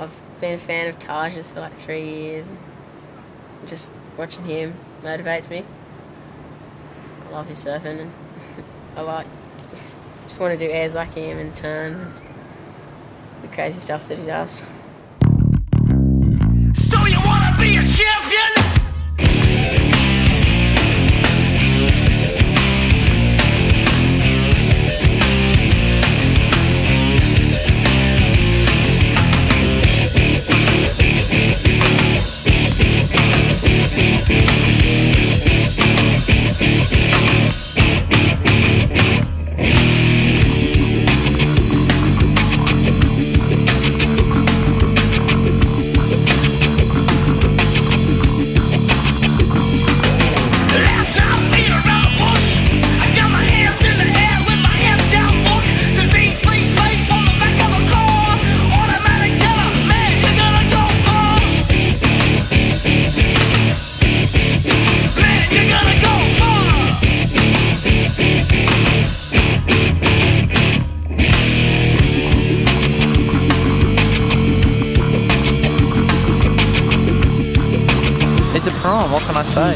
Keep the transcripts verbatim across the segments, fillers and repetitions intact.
I've been a fan of Taj's for like three years. And just watching him motivates me. I love his surfing, and I like, just want to do airs like him and turns and the crazy stuff that he does. So you want to be a champion? It's a prom, what can I say?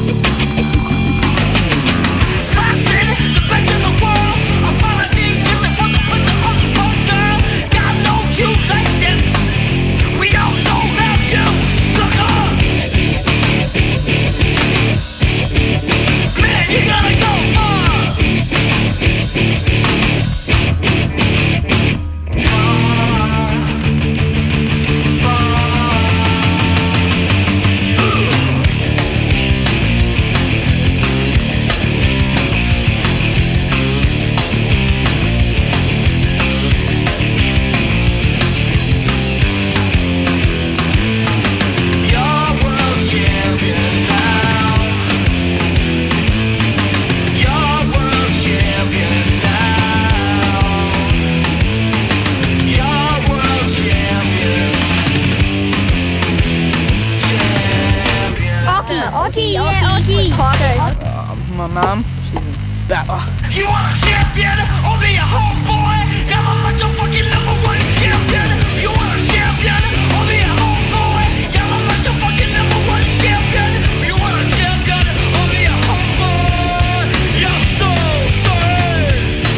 Oki, yeah, Oki. Uh, my mum, she's in Bapper. You want a champion? Or be a homeboy? Never much a fucking number one champion. You want a champion? Or be a homeboy? Never much a fucking number one champion. You want a champion? Or be a homeboy? You're so sorry.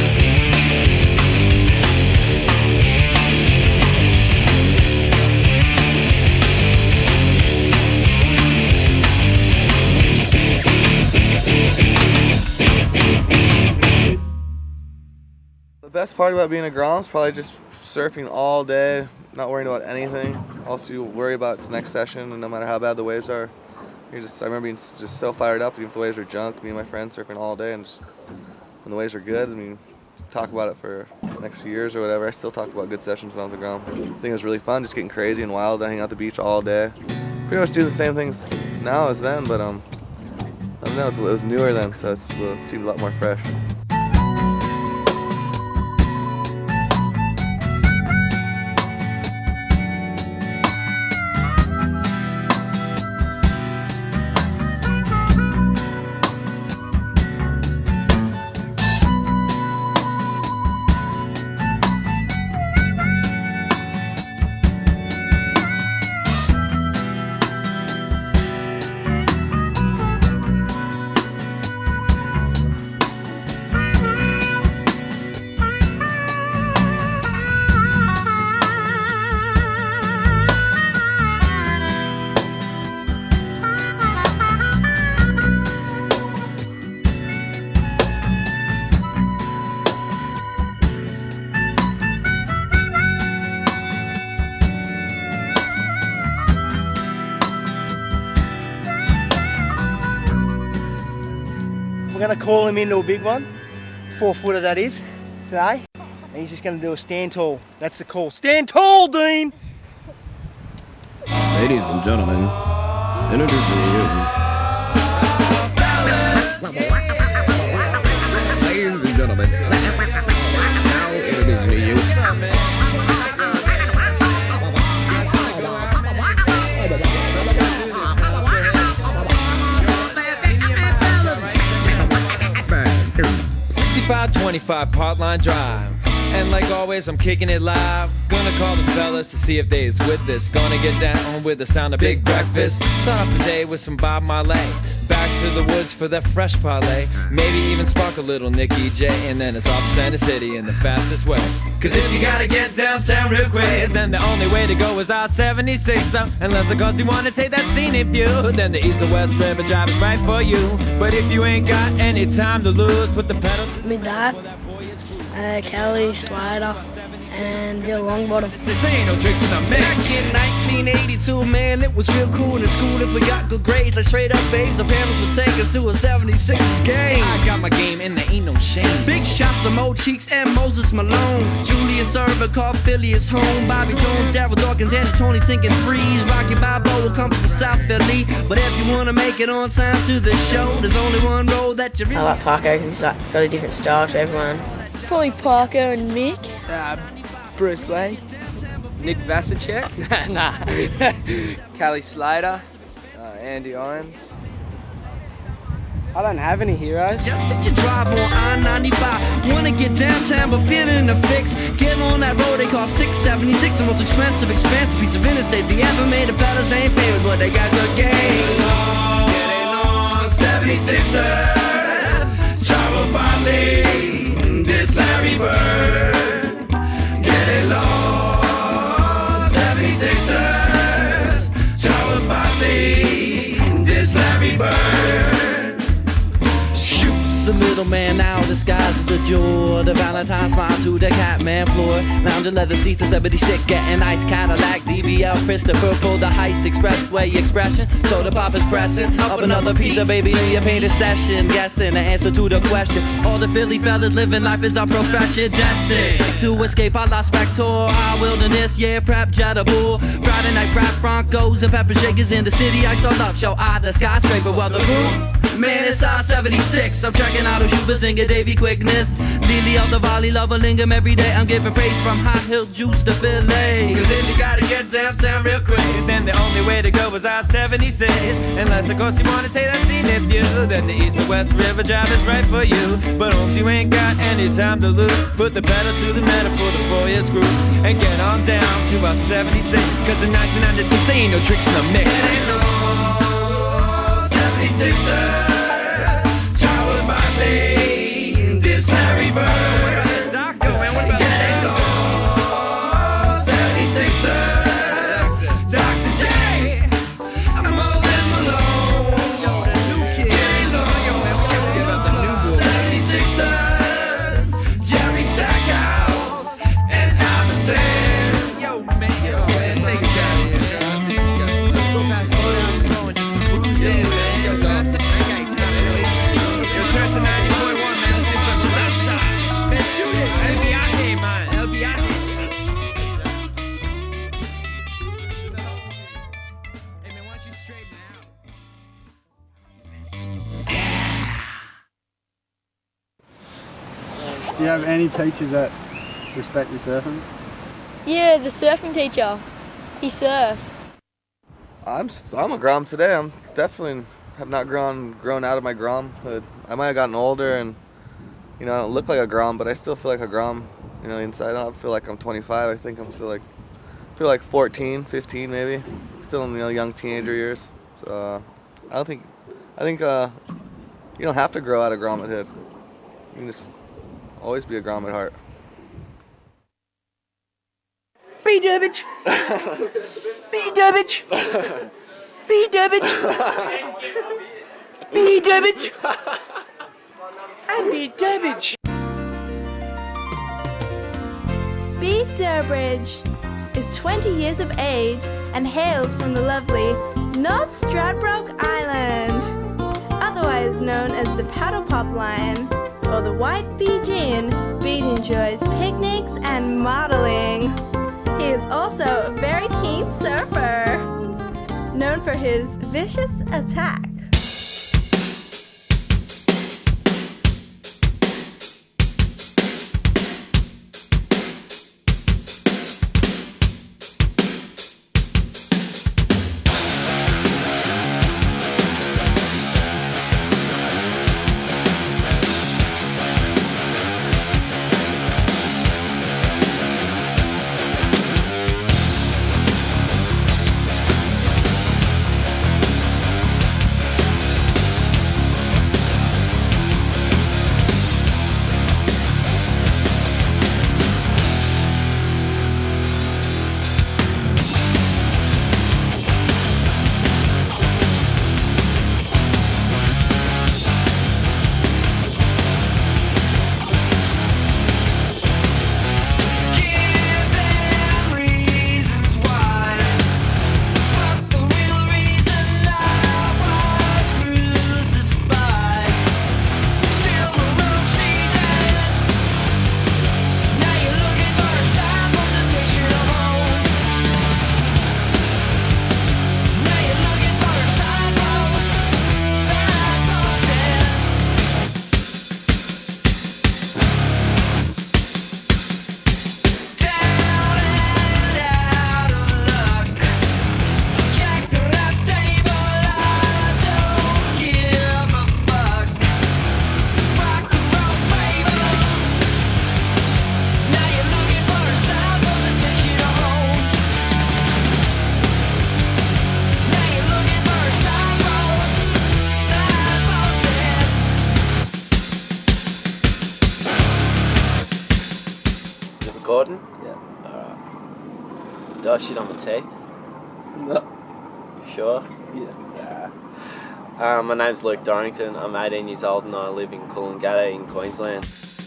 The best part about being a Grom is probably just surfing all day, not worrying about anything. Also, you worry about its next session, and no matter how bad the waves are, you're just. I remember being just so fired up, even if the waves are junk. Me and my friends surfing all day, and just when the waves are good, I mean, talk about it for the next few years or whatever. I still talk about good sessions when I was a Grom. I think it was really fun, just getting crazy and wild, hanging out the beach all day. Pretty much do the same things now as then, but um, I don't know, it was newer then, so it's, it seemed a lot more fresh. We're going to call him into a big one, four footer that is, today. And he's just going to do a stand tall. That's the call. Stand tall, Dean! Ladies and gentlemen, introducing you. Ladies and gentlemen, now introducing you. sixty-five twenty-five Parkline Drive. And like always, I'm kicking it live. Gonna call the fellas to see if they is with this. Gonna get down with the sound of Big Breakfast. Start off the day with some Bob Marley. Back to the woods for that fresh parlay. Maybe even spark a little Nicky J. And then it's off to Center City in the fastest way. Cause if you gotta get downtown real quick, then the only way to go is I seventy-six. So unless of course you wanna take that scenic view, then the east or west river drive is right for you. But if you ain't got any time to lose, put the pedal to My dad, uh, Kelly, Slider, and Bill Longbottom. ain't no tricks in the mix. Back in nineteen eighty-two, man, it was real cool in school if we got good grades. Like straight up babes, our parents would take us to a seventy-six game. I got my game and there ain't no shame. Big shots of Mo Cheeks and Moses Malone. Julius Erving, Carl Phileas home. Bobby Jones, Daryl Dawkins, and Tony sinking threes. Rocky Balboa come from South Philly. But if you wanna make it on time to the show, there's only one road that you really. I like Parker because he's like got a different style to everyone. Probably Parker and Mick. Uh, Bruce Lee, Nick Vasicek, nah, Kelly Slater, uh, Andy Irons. I don't have any heroes. Just that you drive on I ninety-five. Wanna get downtown but feeling the fix. Get on that road they call six seventy-six. The most expensive, expensive piece of interstate they ever made. The fellas ain't famous but they got good game. Getting on seventy-sixers. Charles Barkley, this Larry Bird. Getting lost, seventy-sixers. Charles Barkley, this Larry Bird. Shoots the middleman now disguised as the jewel. The Valentine smile to the Catman floor. Lounging leather seats, the seventy-six getting nice Cadillac. D B L Christopher pulled the heist expressway expression. So the pop is pressing up another piece of baby you painted session. Guessing the answer to the question. All the Philly fellas living life is our profession. Destined to escape our Las Spector, our wilderness, yeah, prep Jetable. Friday night rap Broncos and pepper shakers in the city. I start up, show I the skyscraper. Well, the roof, man, it's I seventy-six. I'm checking out a Schuber singer, Davy Quickness. Lily of the Valley, love a lingam every day. I'm giving praise from High Hill Juice to Philly. Cause if you gotta get downtown real quick, Then the only way to go is I seventy-six. Unless of course you wanna take that scenic view, then the east or west river drive is right for you. But homes you ain't got any time to lose. Put the pedal to the metal for the voyage group and get on down to our seventy-six. Cause in nineteen ninety-six there ain't no tricks in the mix. getting on seventy-sixers. Charles Barkley, this Larry Bird. Getting on seventy-sixers. Doctor J, Moses Malone. Getting on seventy-sixers. Jerry Stackhouse and Iverson. Yo, man, yo, man, take it down here. Let's go past Courthouse Row and just cruise in, man. Yo, I ain't got time to wait. Yo, turn to ninety point one, man. Let's get some Southside. Let's shoot it. L B I game, man. L B I game. Hey, man, why don't you straighten out? Do you have any teachers that respect your surfing? Yeah, the surfing teacher. He surfs. I'm s- I'm a Grom today. I'm definitely have not grown grown out of my Gromhood. I might have gotten older, and you know I don't look like a Grom, but I still feel like a Grom. You know, inside I don't feel like I'm twenty-five. I think I'm still like feel like fourteen, fifteen maybe. Still in the you know, young teenager years. So uh, I don't think I think uh, you don't have to grow out of Gromhood. You can just always be a Grom at heart. B Durbage. B Durbage. B Durbage. B Durbage. And B Durbage. Beat Durbridge is twenty years of age and hails from the lovely North Stradbroke Island, otherwise known as the Paddle Pop Line or the White Fijian. Beat enjoys picnics and modeling. He is also a very keen surfer, known for his vicious attack. Do I shit on my teeth? No. Sure? Yeah. Um, my name's Luke Dorrington. I'm eighteen years old and I live in Coolangatta in Queensland.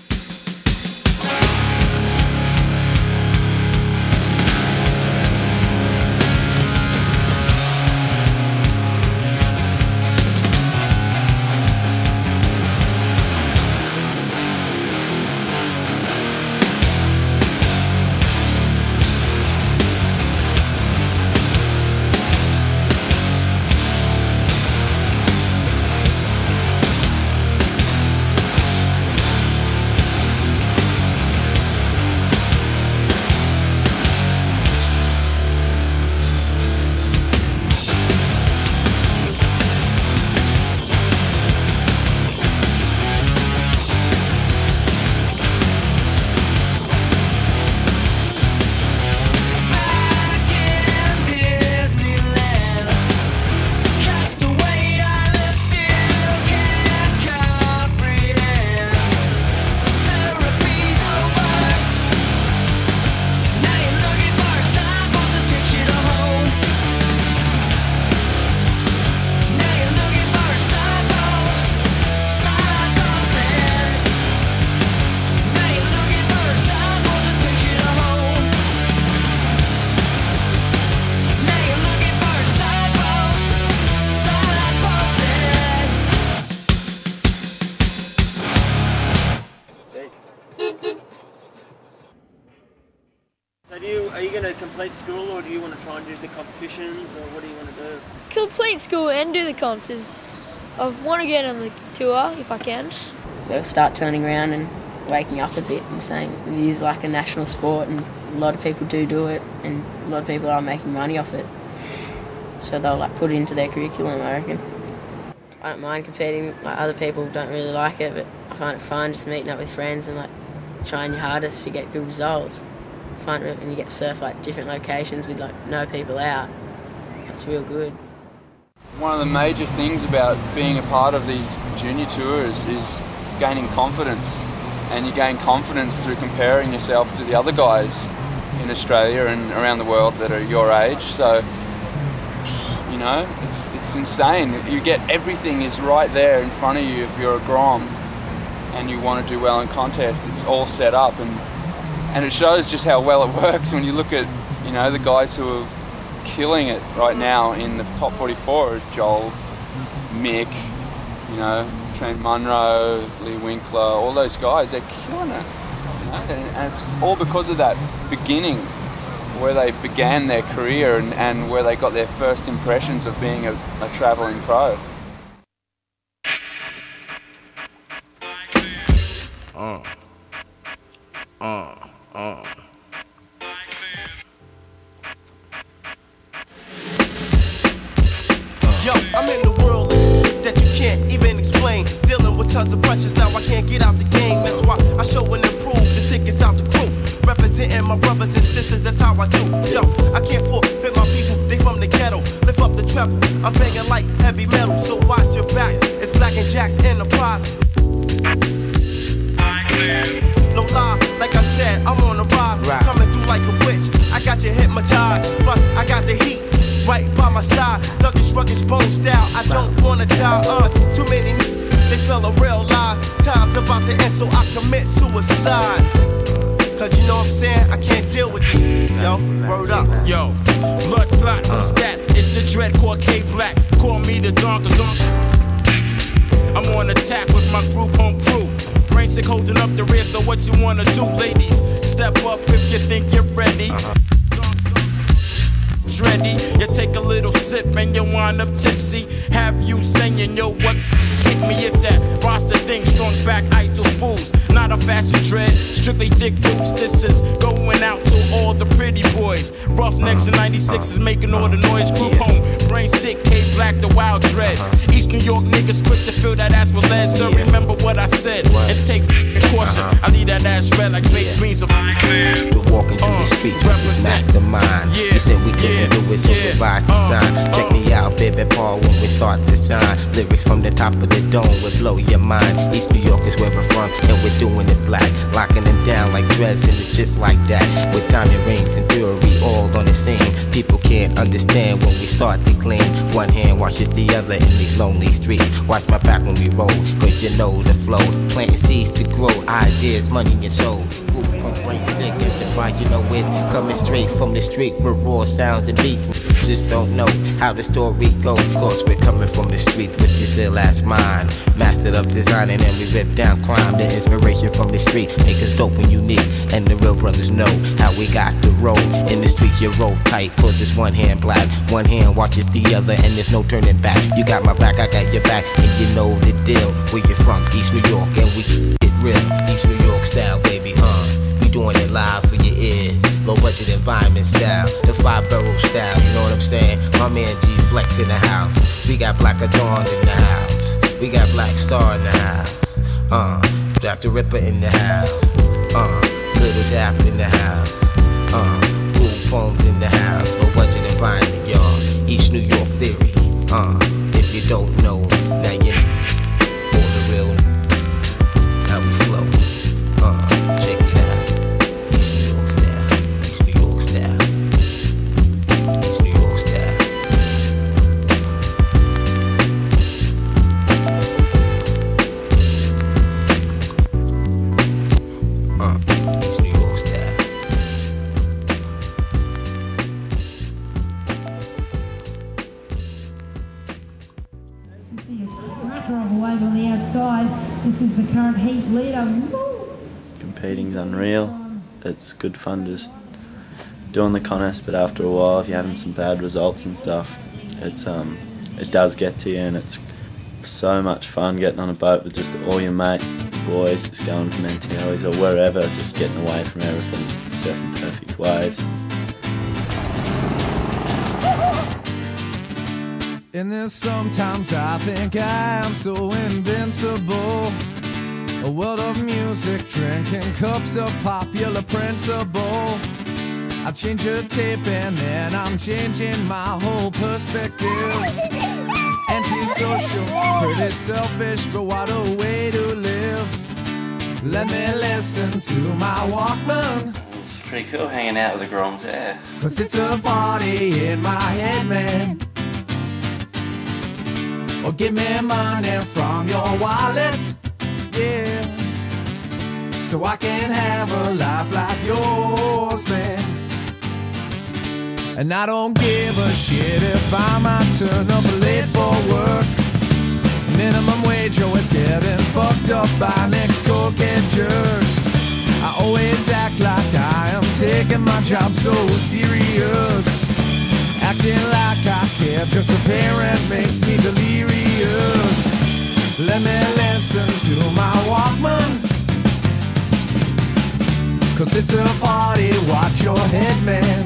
So do you, are you going to complete school or do you want to try and do the competitions or what do you want to do? Complete school and do the comps is, I want to get on the tour if I can. They'll start turning around and waking up a bit and saying it is like a national sport and a lot of people do do it and a lot of people are making money off it. So they'll like put it into their curriculum, I reckon. I don't mind competing, like other people don't really like it, but I find it fun just meeting up with friends and like trying your hardest to get good results. I find it when you get to surf like different locations with like no people out, so it's real good. One of the major things about being a part of these junior tours is gaining confidence, and you gain confidence through comparing yourself to the other guys in Australia and around the world that are your age. So, you know, it's, it's insane. You get everything is right there in front of you if you're a Grom and you want to do well in contests. It's all set up, and and it shows just how well it works when you look at, you know, the guys who are killing it right now in the top forty-four, Joel, Mick, you know, Trent Munro, Lee Winkler, all those guys, they're killing it. You know? and, and it's all because of that beginning where they began their career and, and where they got their first impressions of being a, a travelling pro. Uh, uh, uh. Yo, I'm in the world that you can't even explain. Dealing with tons of pressures, now I can't get out the game. That's why I show and improve, the shit gets out the crew. Representing my brothers and sisters, that's how I do. Yo, I can't forfeit my people, they from the ghetto. Lift up the treble, I'm banging like heavy metal. So watch your back, it's Black and Jack's Enterprise. No lie, like I said, I'm on the rise. Right. Coming through like a witch, I got you hypnotized. Plus, I got the heat right by my side. Luckish, rugged, bone style, I don't wanna die. Uh, too many n- they fell a real lies. Time's about to end, so I commit suicide. Cause you know what I'm saying, I can't deal with this. Yo, word up. Yo, blood clot, who's that? It's the dread called K Black. Call me the Don, cause I'm, I'm on attack with my group home crew. Brain sick holding up the rear, so what you wanna do, ladies? Step up if you think you're ready. Uh-huh. Dready, you take a little sip and you wind up tipsy. Have you saying, yo, what hit me? It's that roster thing, strong back, idle fools. Not a fashion dread, strictly thick boots. This is going out to all the pretty boys. Roughnecks in ninety-six is making all the noise. Group home, brain sick, K Black, the wild dread. East New York niggas quick to fill that ass with lead. So remember what I said and take caution. I leave that ass red like baked beans of we're walking through the streets with this mastermind. You said we couldn't do it, so we revise the sign. Check me out, baby Paul, when we start to sign. Lyrics from the top of the dome will blow your mind. East New York is where we're from, and we're doing it black. Locking them down like dreads, and it's just like that. With diamond rings and jewelry all on the same understand when we start to clean. One hand washes the other in these lonely streets. Watch my back when we roll, cause you know the flow. Planting seeds to grow, ideas, money and soul. Group punk brain sick, if the vibe, you know it. Coming straight from the street with raw sounds and beats. Just don't know how the story goes. Cause we're coming from the street with this ill ass mind. Mastered up designing and we rip down crime. The inspiration from the street make us dope and unique. And the real brothers know how we got to roll. In the streets you roll tight, cause it's one hand black, one hand watches the other, and there's no turning back. You got my back, I got your back, and you know the deal. Where you from? East New York, and we get real. East New York style, baby, uh. We doing it live for your ears. Low budget environment style, the five barrel style, you know what I'm saying? My man G Flex in the house. We got Black Dawn in the house. We got Black Star in the house. Uh, Doctor Ripper in the house. Uh, Little Dap in the house. Uh, Cool Poems in the house. Low budget environment, y'all. East New York theory. Uh, if you don't know, now you know. For the real, how we flow. Uh, check it out. East New York style. East New York style. East New York style. Uh, East New York style. Cracker of a wave on the outside. This is the current heat leader. Woo! Competing's unreal. It's good fun just doing the contest, but after a while, if you're having some bad results and stuff, it's um, it does get to you, and it's so much fun getting on a boat with just all your mates, boys, just going from Antilles or wherever, just getting away from everything, surfing perfect waves. And then sometimes I think I am so invincible. A world of music, drinking cups of popular principle. I change a tape and then I'm changing my whole perspective. Antisocial, pretty selfish, but what a way to live. Let me listen to my Walkman. It's pretty cool hanging out with the Groms there. Cause it's a party in my head, man. Or give me money from your wallet, yeah, so I can have a life like yours, man. And I don't give a shit if I might turn up late for work. Minimum wage always getting fucked up by next cokehead jerk. I always act like I am taking my job so serious. Acting like I care, just a parent makes me delirious. Let me listen to my Walkman. Cause it's a party, watch your head, man.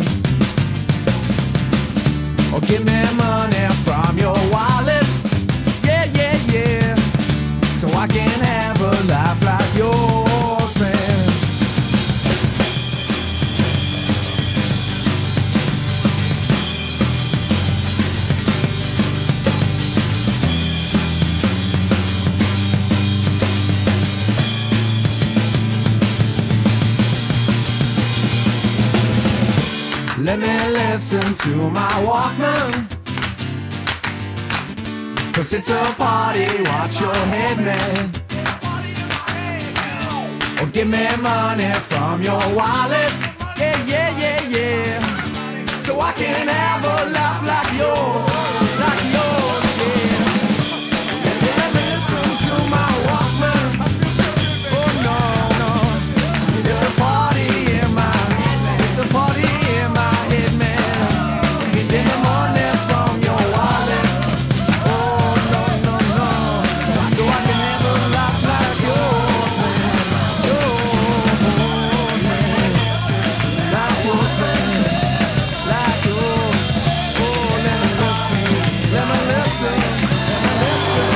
Or give me money from your wallet. Yeah, yeah, yeah. So I can have a life like yours, man. Let me listen to my Walkman. Cause it's a party, watch your head, man. Or give me money from your wallet. Yeah, yeah, yeah, yeah. So I can have a life like yours, like yours, yeah. Let me listen to my Walkman. Oh no, no. It's a party in my, it's a party in my head, man. Give me money from your wallet. Oh no, no, no. So I can have a life like yours, man. Yours, man. Like yours, man. Like yours. Oh, let me listen. Let me listen. Let me listen.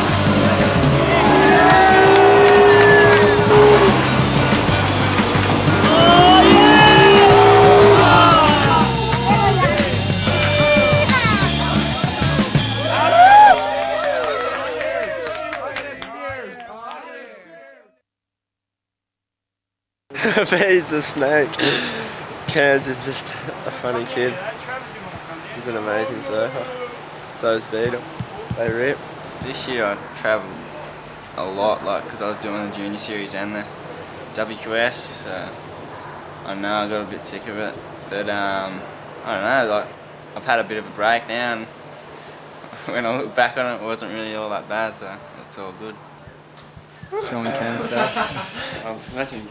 Fade's a snake. Cairns is just a funny kid. He's an amazing surfer. So is Beetle. They rip. This year I travelled a lot, like, because I was doing the junior series and the W Q S. So I know I got a bit sick of it, but um, I don't know. Like, I've had a bit of a break now, and when I look back on it, it wasn't really all that bad. So it's all good. Sean Kenneth stuff. Oh, imagine.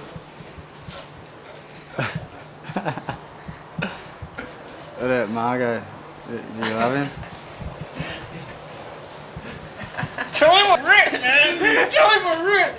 What about Margot? Do you love him? Tell him what rip, man! Tell him what rip!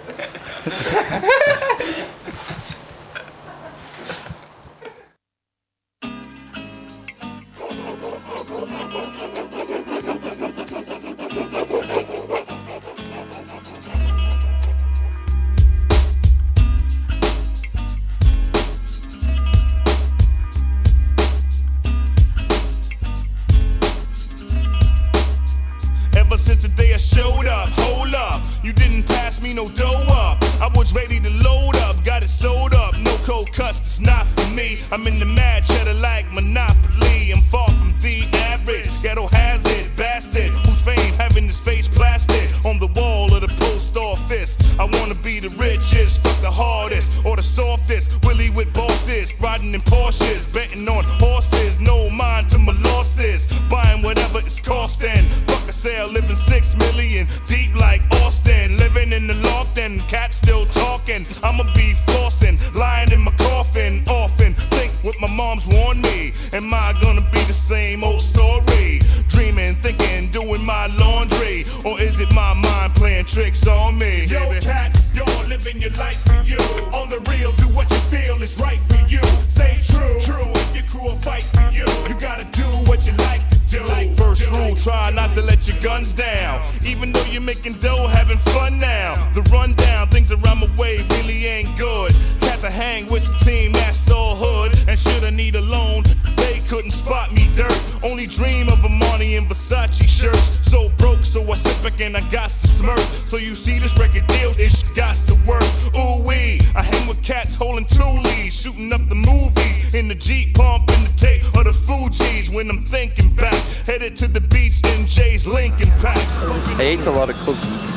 Ever since the day I showed up, hold up, you didn't pass me no dough up. I was ready to load up, got it sold up, no cold cuts, it's not for me. I'm in the mad cheddar like Monopoly. I'm far from the average, ghetto hazard, bastard, whose fame having his face plastered on the wall of the post office. I wanna be the richest, fuck the hardest, or the softest, Willie with bosses, riding in Porsches, betting on horses, no mind to my losses, buying whatever it's costing, fuck a sale, living six million, deep like Austin, living in the loft and cats still talking, I'ma be flossing, lying in my coffin, often think what my mom's warned me, am I gonna be the same old story, dreaming, thinking, doing my laundry, or is it my mind playing tricks on me? Yo, cats, you're living your life for you, on the real, do what you feel is right for you, say true, true, if your crew will fight for you, you gotta do what you like to do. Like first rule, try not to let your guns down, even though you're making dough, having fun now, the rundown, things around my way really ain't good, cats I hang with the team, that's all hood, and should I need a loan, they couldn't spot me dirt, only dream of Armani and Versace shirts, so broke, so I sit back and I got to smirk, so you see this record deal, it's got to work, ooh wee, I hang with cats holding two leads, shooting up the movies, in the Jeep pumping the tape of the Fugees, when I'm thinking back, headed to the beach in Jay's Lincoln Pack. He eats a lot of cookies.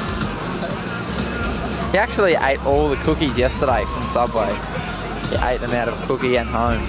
He actually ate all the cookies yesterday from Subway. He ate them out of a cookie and home.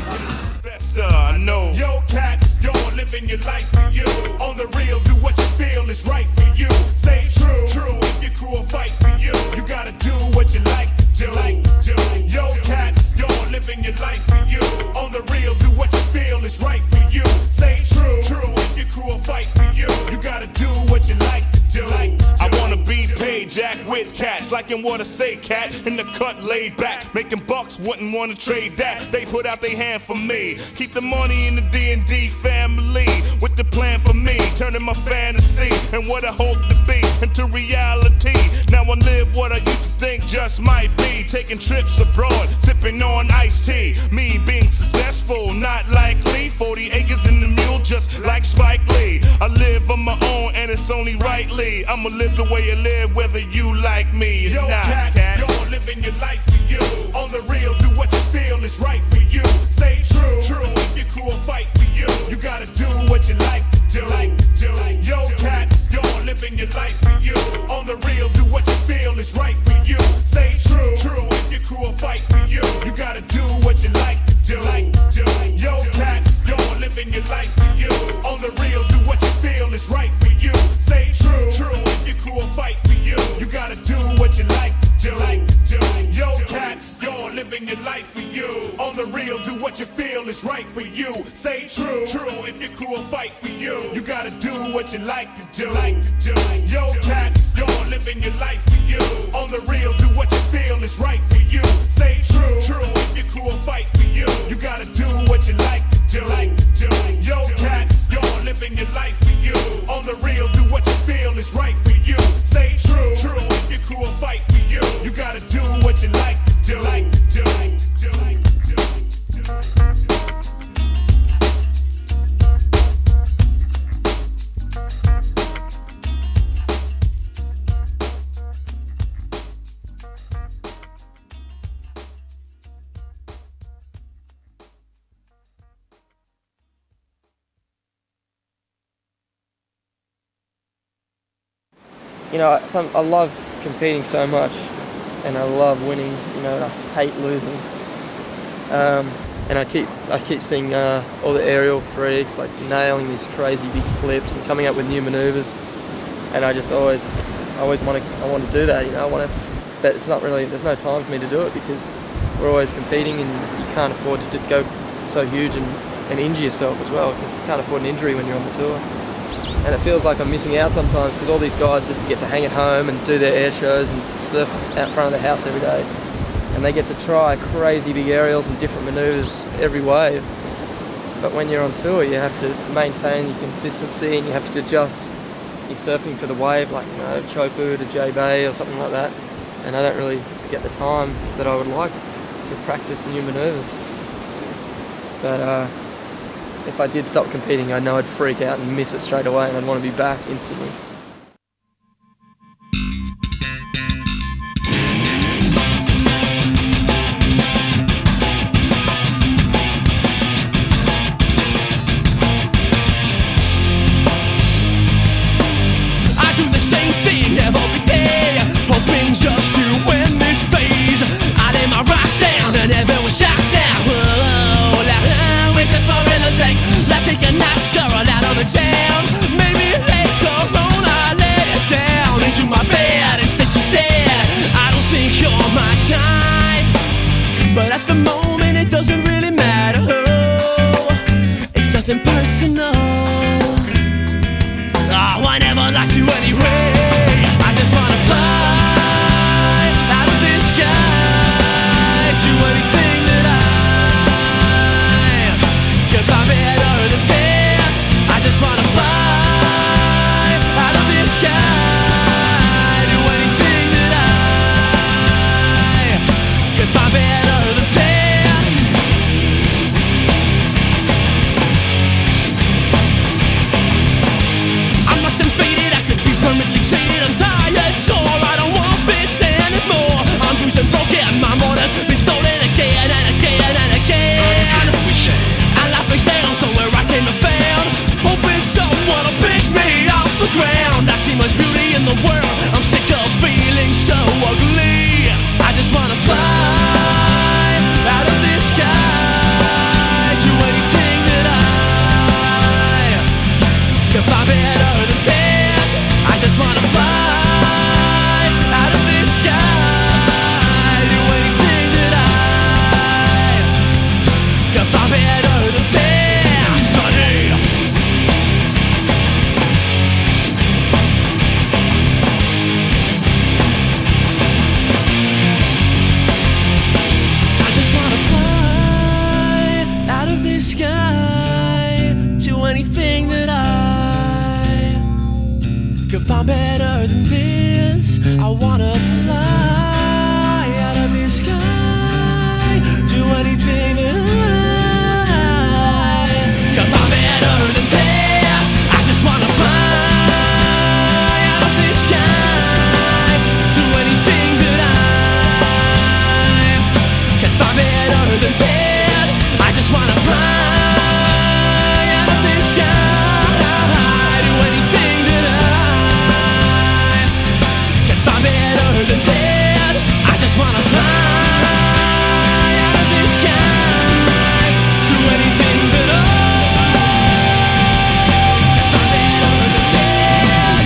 I know. Yo, cats, you're living your life for you. On the real, do what you feel is right for you. Say true, true, if your crew will fight for you. You gotta do what you like to do. Like to do. Yo, cats, you're living your life for you. On the real, do what you feel is right for you. Say true, true, if your crew will fight for you. You gotta do what you like to do. Like I wanna be paid, Jack with cats, liking what I say, cat. In the cut, laid back, making bucks, wouldn't wanna trade that. They put out their hand for me. Keep the money in the D and D family with the plan for me, turning my fantasy and what I hope to be into reality. Now I live what I used to think just might be, taking trips abroad, sipping on iced tea. Me being successful, not likely. forty acres in the mule, just like Spike Lee. I live on my own and it's only rightly. I'ma live the way I live, whether you like me or Yo, not. Cats, cat. You're living your life for you. On the real, do what you feel is right for you. Say true, true. If your crew will fight for you, you gotta do what you like to do. Like to do. Yo, cats, you're living your life for you. On the real, do what you feel is right for you. Say true, true. If your crew will fight for you, you gotta do what you like to do. Like to do. Yo, cats, you're living your life for you. On the real, do what you feel is right for you. Say true, true. If your crew will fight for you, you gotta do what you like to do. Like to do. Yo, cats, you're living your life for you. On the real, do what you feel is right for you. Say true, true. If your crew will fight for you, you gotta do what you like to do. Like to do. Yo, cats, you're living your life for you. On the real, do what you feel is right for you. Say true, true. If your crew will fight for you, you gotta do what you like to do. Like to do. Yo, cats, you're living your life for you. On the real, do what you feel is right for you. Say true, true. If your crew will fight for you, you gotta do what you like to do. Like to do. you know, some, I love competing so much, and I love winning. You know, and I hate losing. Um, and I keep I keep seeing uh, all the aerial freaks like nailing these crazy big flips and coming up with new manoeuvres, and I just always I always want to I want to do that. You know, I want to, but it's not really. There's no time for me to do it because we're always competing, and you can't afford to go so huge and, and injure yourself as well, because you can't afford an injury when you're on the tour. And it feels like I'm missing out sometimes because all these guys just get to hang at home and do their air shows and surf out front of their house every day. And they get to try crazy big aerials and different manoeuvres every wave. But when you're on tour, you have to maintain your consistency and you have to adjust your surfing for the wave, like, you know, Chopu to J-Bay or something like that. And I don't really get the time that I would like to practice new manoeuvres. But uh, if I did stop competing, I know I'd freak out and miss it straight away, and I'd want to be back instantly. I do the same thing, never pretend, hoping just to win this phase. I lay my rock down and everyone shout now. Oh, la, it's just for real take. Let's take a nice girl out of the town. Maybe later on I lay it down into my bed. Instead she said, I don't think you're my type, but at the moment it doesn't really matter. It's nothing personal. Oh, I never liked you anyway. I just wanna fly out of this sky to anything that I can find better than this. I just wanna fly out of this sky to anything that I can find better than this. I must have faded, I could be permanently jaded. I'm tired, sore, I don't want this anymore. I'm bruised and broken, my motor's been stolen again and again and again. And life is down, so where I came and found, hoping someone will pick me off the ground. I see much beauty in the world, I'm sick of feeling so ugly. I just wanna fly out of this sky to anything that I can find better than this. I just wanna fly out of this sky to anything that I can find better than this. Sonny. I just wanna fly out of this sky to anything that I can find better than this. I wanna fly out of this sky to anything that I can find better than this. I just wanna fly out of this sky to anything that I can find better than this. I just wanna fly out of this sky to anything that I can find better than this. I just wanna fly out of this sky to anything that I can find better than this.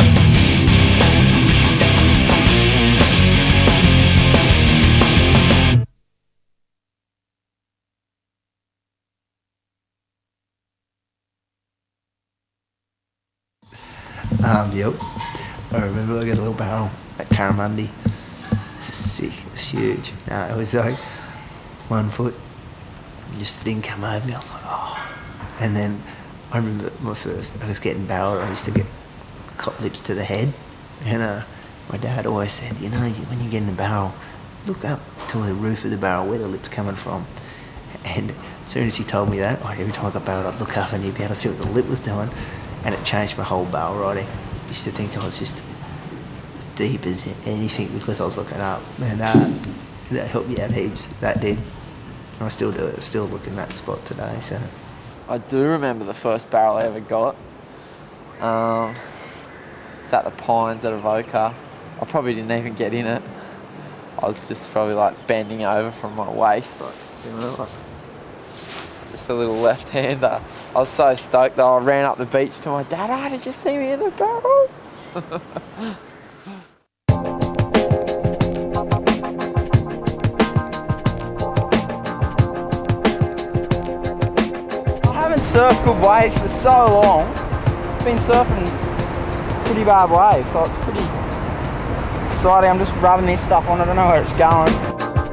Um, yep. I remember I got a little barrel at Caramundi. It's just sick. It was huge. No, it was like one foot. And this thing come over me. I was like, oh. And then I remember my first. I was getting barreled. I used to get cop lips to the head, and uh, my dad always said, you know, when you get in the barrel, look up to the roof of the barrel where the lip's coming from. And as soon as he told me that, every time I got barreled, I'd look up and he'd be able to see what the lip was doing. And it changed my whole barrel riding. I used to think I was just as deep as anything because I was looking up. And uh, that helped me out heaps, that did. And I still do it, still look in that spot today, so. I do remember the first barrel I ever got. Um, It's at the Pines at Avoca. I probably didn't even get in it. I was just probably like bending over from my waist, like, you know, like just a little left-hander. I was so stoked though. I ran up the beach to my dad. Oh, did you see me in the barrel? I haven't surfed good waves for so long. I've been surfing pretty bad waves, so it's pretty exciting. I'm just rubbing this stuff on. I don't know where it's going.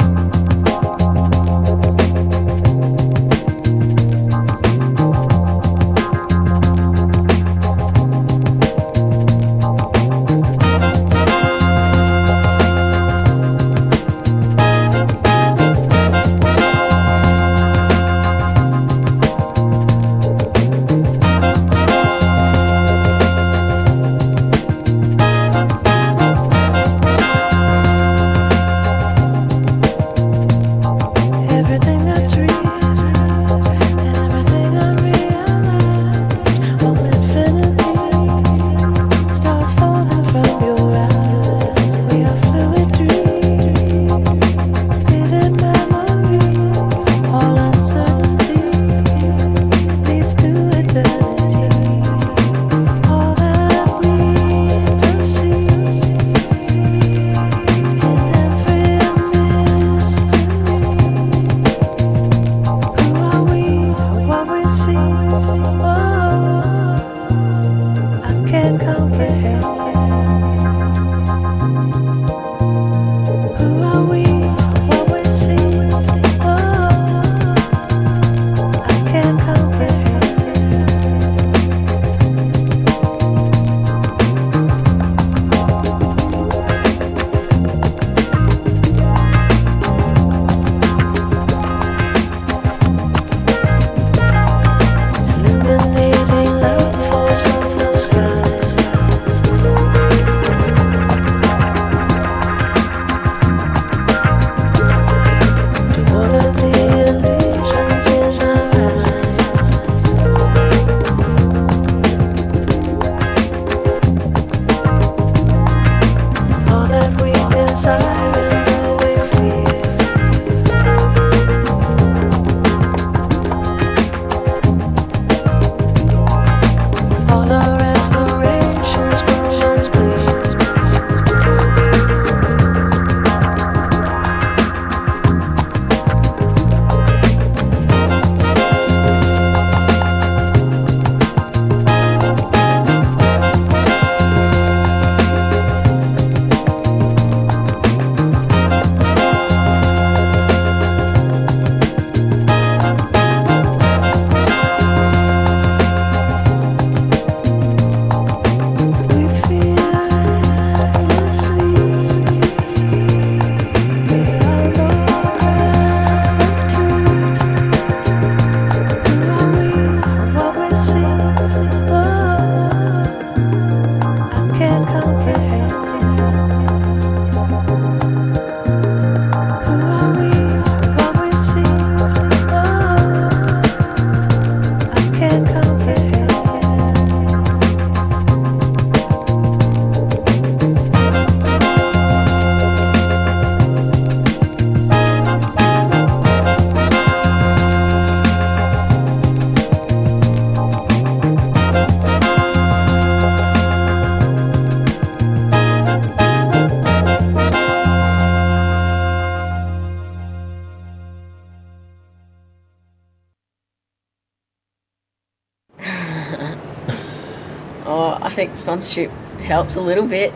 Oh, I think sponsorship helps a little bit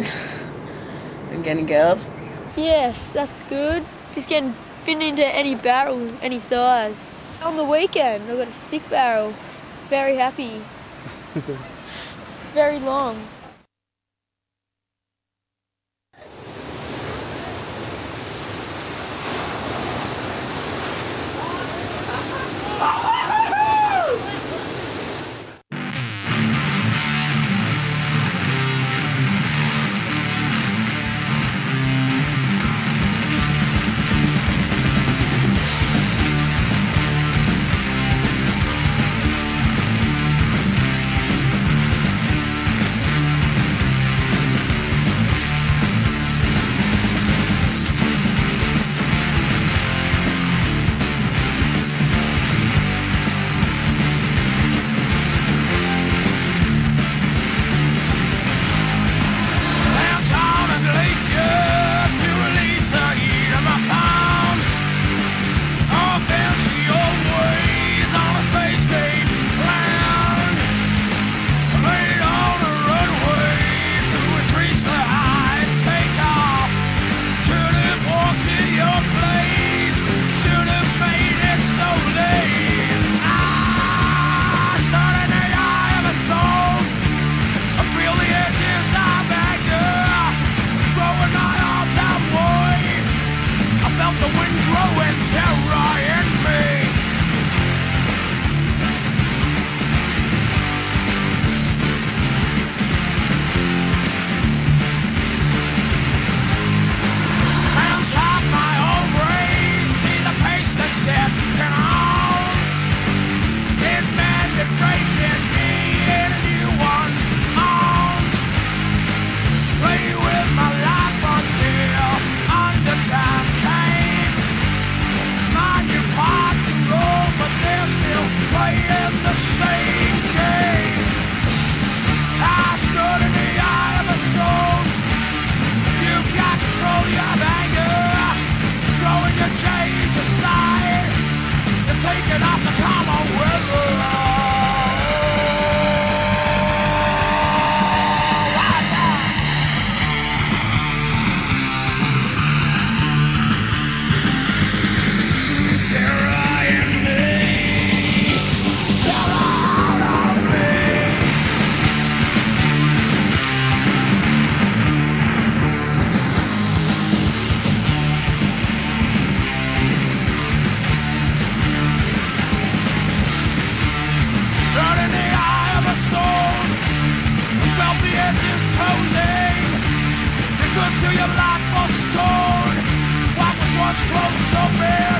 in getting girls. Yes, that's good. Just getting fit into any barrel, any size. On the weekend, I got a sick barrel. Very happy. Very long. doors closes open.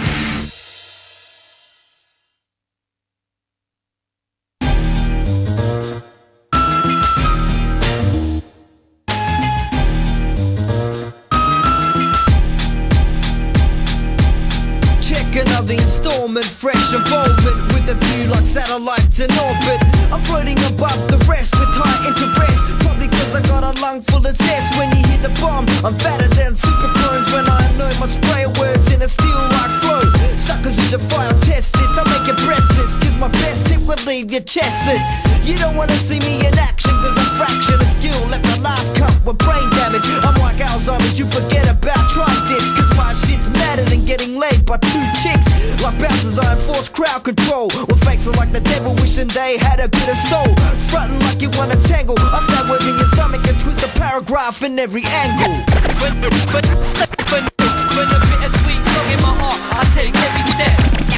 Another installment, fresh involvement with a view like satellites in orbit. I'm floating above the rest with high interest. Probably cause I got a lung full of zest. When you hear the bomb, I'm fatter than super clones. When I know my spray words in a steel like flow. Suckers who defy or test this, I make it breathless. Cause my best tip will leave you chestless. You don't wanna see me in action, cause a fraction of skill left the last cup with brain damage. I'm like Alzheimer's, you forget about, try this. Cause my shit's madder than getting laid by two chicks. Like bouncers, I enforce crowd control. With fakes are like the devil wishing they had a bit of soul. Frontin' like you wanna tangle. I stab words in your stomach and twist a paragraph in every angle. When, when, when, when, when a bit of sweet song in my heart, I take every step.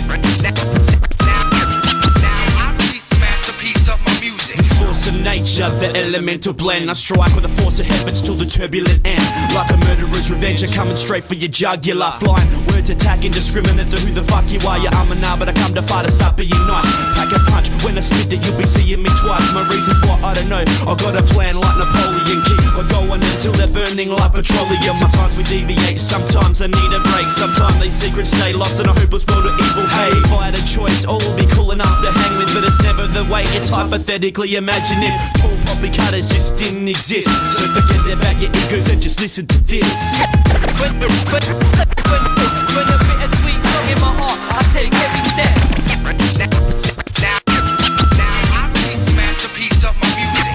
Force of nature, the elemental blend. I strike with the force of heavens till the turbulent end. Like a murderer's revenge, I'm coming straight for your jugular. Flying words attack indiscriminate to who the fuck you are. Yeah, I'm a nah, but I come to fight to stop being nice. Pack a punch, when I spit it, you'll be seeing me twice. My reasons why, I don't know. I got a plan like Napoleon. Keep going until they're burning like petroleum. Sometimes we deviate, sometimes I need a break. Sometimes these secrets stay lost in a hopeless world of evil. Hey, if I had a choice, all will be cool enough to hang with, but it's never the way. It's hypothetically, imagine if tall poppy cutters just didn't exist. So forget about your egos and just listen to this. When, when, when, when, when a bit of sweet song in my heart, I take every step. Now, now I release a masterpiece of my music.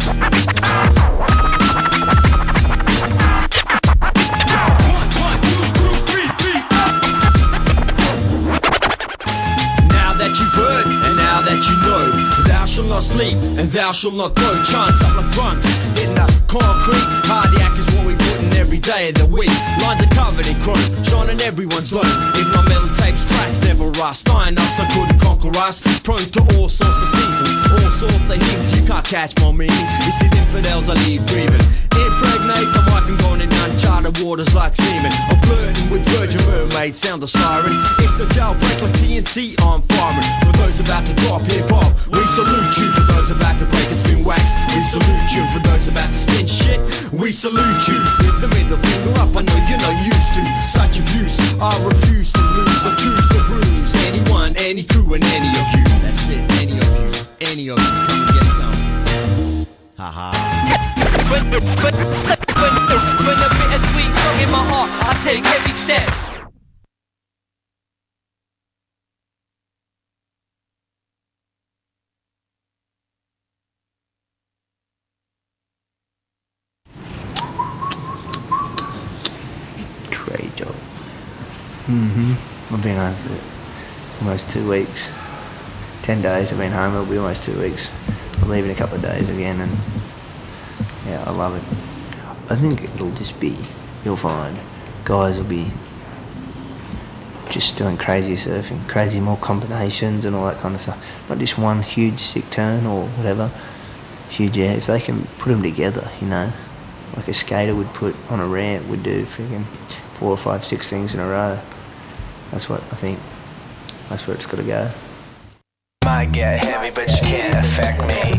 Now that you've heard, and now that you know, thou shalt not sleep, and thou shalt not throw chunks up like drunks in the concrete. Cardiac is what we put in every day of the week. Lines are covered in chrome, shining everyone's low. Even my metal tapes tracks never rust. Iron ox, I couldn't conquer us. Prone to all sorts of seasons, all sorts of heathens. You can't catch my meaning. You see infidels, I leave breathing. Impregnate the mic and going in uncharted waters like semen. I'm flirting with Virgin Mermaid, sound the siren. It's a jailbreak like T N T, I'm firing. For those about to drop hip-hop, we salute you. For those about to break and spin wax, we salute you. For those about to spin shit, we salute you. With the middle finger up, I know you're not used to such abuse. I refuse to lose, I choose to bruise anyone, any crew, and any of you. That's it, any of you, any of you. Come and get some. Haha. When, when, when, when, when a bit of sweet song in my heart, I take every step. Trade job. Mm-hmm. I've been home for almost two weeks. Ten days I've been home, it'll be almost two weeks. I'll leave in a couple of days again, and yeah, I love it. I think it'll just be, you'll find, guys will be just doing crazy surfing, crazy more combinations and all that kind of stuff. Not just one huge sick turn or whatever, huge air. If they can put them together, you know, like a skater would put on a ramp, would do freaking four or five, six things in a row. That's what I think, that's where it's got to go. Might get heavy, but you can't affect me.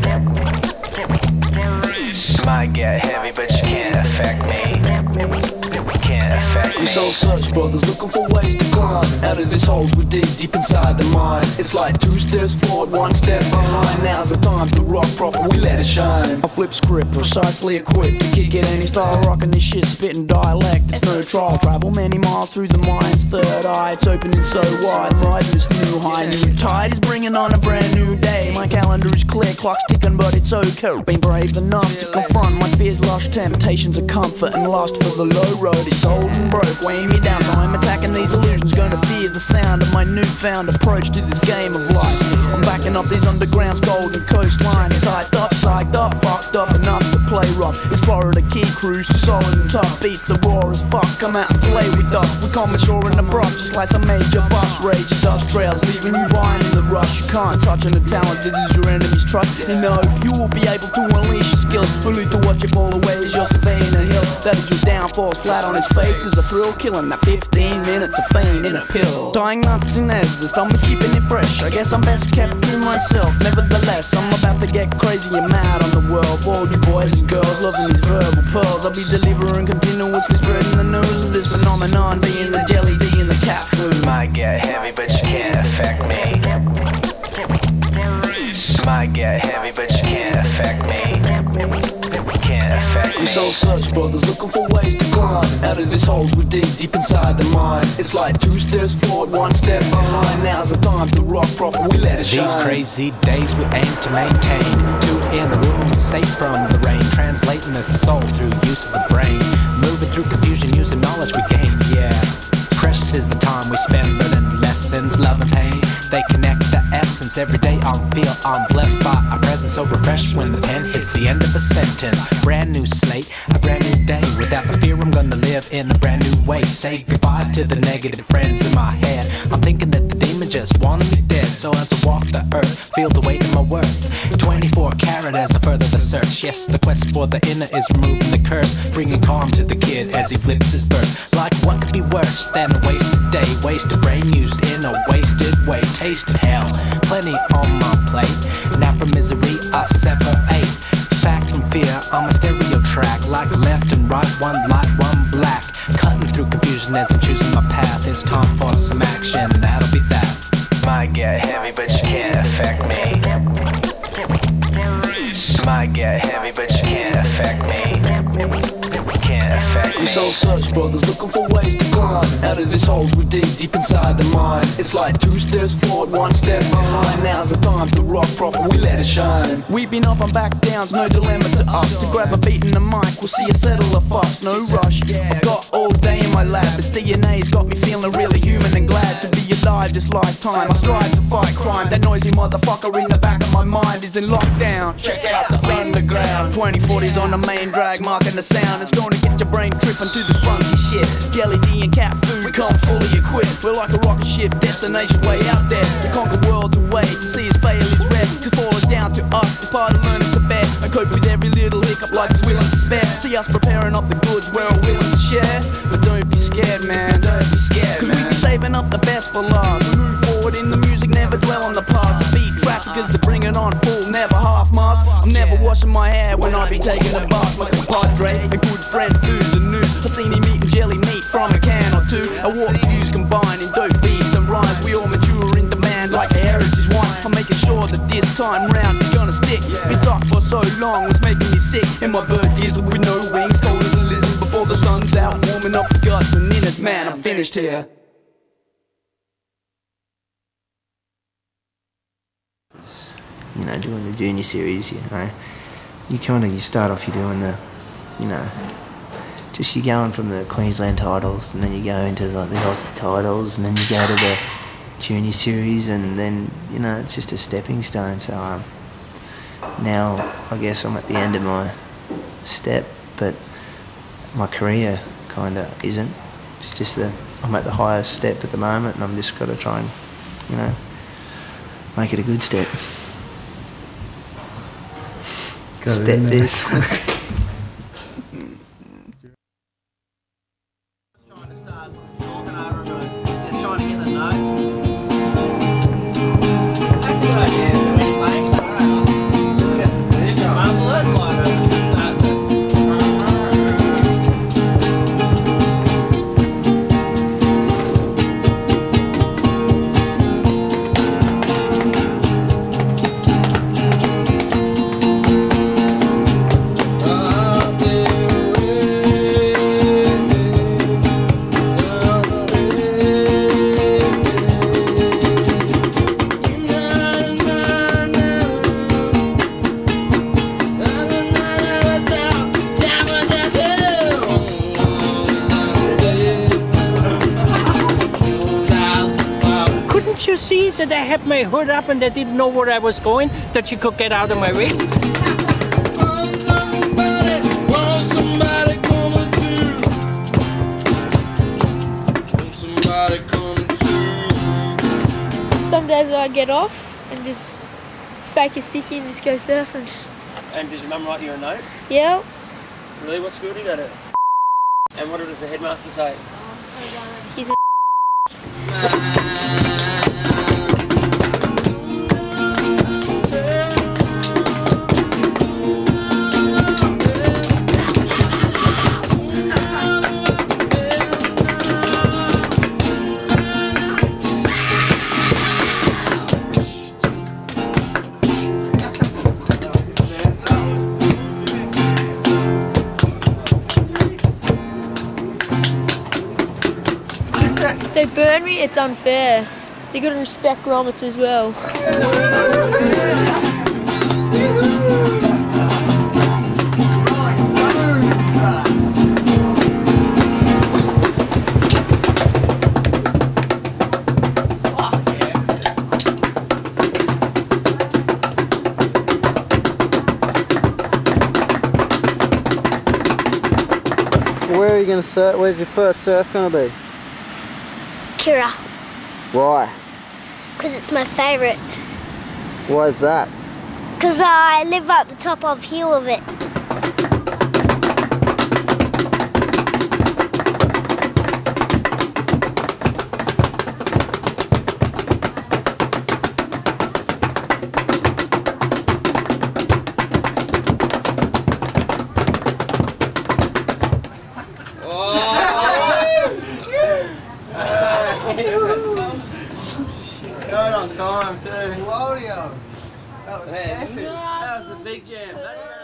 Might get heavy, but you can't affect me. Can't affect me. We soul search brothers looking for ways to climb out of this hole we dig deep inside the mind. It's like two steps forward, one step behind. Now's the time to rock proper, we let it shine. I flip script, precisely equipped to kick it any style, rocking this shit, spitting dialect. It's no trial, travel many miles through the mind's third eye. It's opening so wide, ride this new high. New tide is bringing on a brand new day. My calendar is clear, clock's ticking, but it's okay. Been brave enough to confront my fears, lost temptations of comfort, and lost for the low road. It's old and broke, weighing me down. So I'm attacking these illusions, gonna fear the sound of my newfound approach to this game of life. I'm backing up these underground's golden coastline. Tied up, psyched up, fucked up enough to play rough. It's Florida keep crew, so solid and tough. Beats are raw as fuck, come out and play with us. We come ashore in the brush, just like some major bus. Rage dust trails, leaving you lying in the rush. You can't touch on the talent that is your enemy's trust. You know, you will be able to unleash your skills. Only to watch you fall away as you're surveying a hill. That is your downfall, flat on his face is a thrill. Killing that fifteen minutes of fame in a pill. Dying nuts and as the stomach's keeping it fresh. I guess I'm best kept to myself. Nevertheless, I'm about to get crazy and mad on the world. All you boys and girls loving these verbal pearls. I'll be delivering continuously, spreading the news of this phenomenon, being the jelly, being the cat food. Might get heavy, but you can't affect me. Might get heavy, but you can't affect me. Can't affect me. We soul search brothers looking for ways to climb out of this hole we dig deep inside the mind. It's like two steps forward, one step behind. Now's the time to rock proper, we let it shine. These crazy days we aim to maintain. Two in a room, safe from the rain. Translating the soul through use of the brain. Moving through confusion, using knowledge we gain, yeah. Precious is the time we spend learning lessons, love and pain. They connect the essence. Every day I feel I'm blessed by a presence so refreshed when the pen hits the end of a sentence. Brand new slate, a brand new day. Without the fear I'm gonna live in a brand new way. Say goodbye to the negative friends in my head. I'm thinking that the demon just wanted me dead. So as I walk the earth, feel the weight of my worth. twenty-four karat as I further the search. Yes, the quest for the inner is removing the curse, bringing calm to the kid as he flips his bird. Like what could be worse than a wasted day? Wasted brain used in a wasted way. Tasted hell, plenty on my plate. Now from misery I separate fact from fear. I'm a stereo track, like left and right, one light, one black. Cutting through confusion as I'm choosing my path. It's time for some action, that'll be that. Might get heavy, but you can't affect me. Might get heavy, but you can't affect me. Can't affect me. We soul search brothers looking for ways to climb out of this hole we dig deep inside the mind. It's like two steps forward, one step behind. Now's the time to rock proper, we let it shine. We've been up and back down's no dilemma to us. To grab a beat in the mic, we'll see you settle a fuss, no rush. I've got all day in my lab. This D N A's got me feeling really human and glad to be alive this lifetime. I strive to fight crime. That noisy motherfucker in the back of my mind is in lockdown. Check out the underground. twenty forties on the main drag, marking the sound. It's gonna get your brain tripping to this funky shit. Jelly D and cat food, we come fully equipped. We're like a rocket ship, destination way out there. We conquer worlds away to see his fail his rest. Cause falling down to us, it's part of learning to bear and cope with every little hiccup life is willing to spare. See us preparing up the goods we're all willing to share. But don't be scared, man, don't be scared, cause man. We be saving up the best for last. We move forward in the music, never dwell on the past. The beat traffickers to bring it on full, never half-mast. I'm never washing my hair when I be taking a bath. Like a padre, a good friend, foods and news. I seen him eating jelly meat from a can or two. I walk views combining dope beats and rhymes. We all mature in demand like a heritage wine. I'm making sure that this time round is gonna stick. Been stuck for so long, it's making me sick. And my bird is with no wings, cold as a lizard before the sun's out, warming up the guts and innards. Man, I'm finished here. You know, doing the junior series, you know, you kind of, you start off, you're doing the, you know, just you're going from the Queensland titles, and then you go into like the Aussie titles, and then you go to the junior series, and then, you know, it's just a stepping stone. So um, now I guess I'm at the end of my step, but my career kind of isn't. It's just that I'm at the highest step at the moment, and I'm just got to try and, you know, make it a good step. Step this. You see that I had my hood up and they didn't know where I was going, that you could get out of my way? Somebody, somebody. days that I'd get off and just fake a sickie and just go surfing. And did your mum write you a note? Yeah. Really? What school did you go to? And what does the headmaster say? He's a They burn me, it's unfair. You gotta respect grommets as well. Where are you going to surf? Where's your first surf going to be? Kira, Why? because it's my favourite. Why is that? Because I live at the top of hill of it. Right on time too. Claudio. That was, that was the big jam.